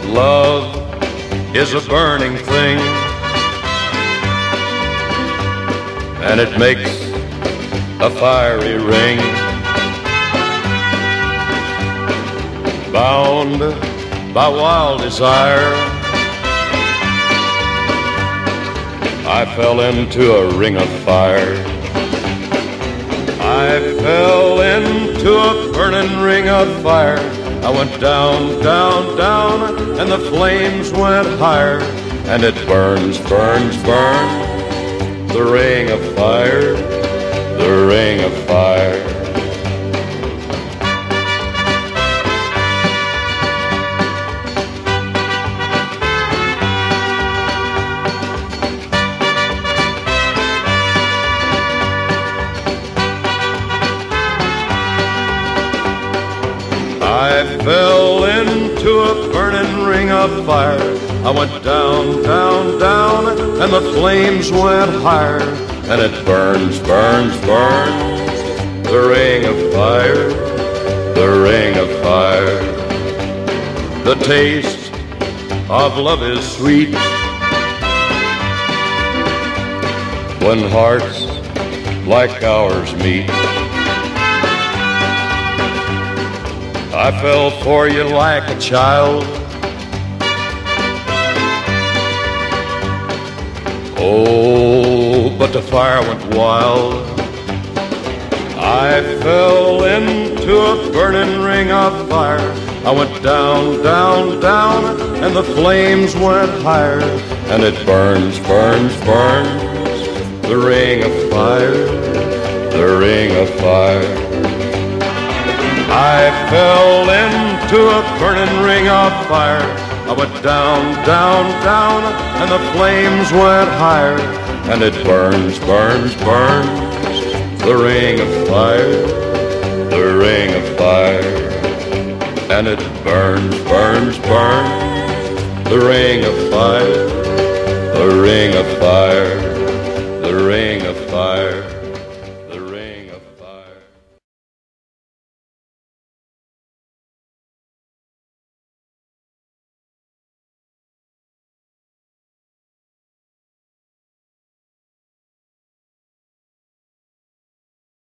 Love is a burning thing, and it makes a fiery ring. Bound by wild desire, I fell into a ring of fire. I fell into a burning ring of fire. I went down, down, down, and the flames went higher. And it burns, burns, burns, the ring of fire, the ring of fire. I fell into a burning ring of fire. I went down, down, down, and the flames went higher. And it burns, burns, burns, the ring of fire, the ring of fire. The taste of love is sweet when hearts like ours meet. I fell for you like a child. Oh, but the fire went wild. I fell into a burning ring of fire. I went down, down, down, and the flames went higher. And it burns, burns, burns, the ring of fire, the ring of fire. I fell into a burning ring of fire. I went down, down, down, and the flames went higher. And it burns, burns, burns, the ring of fire, the ring of fire. And it burns, burns, burns, the ring of fire, the ring of fire, the ring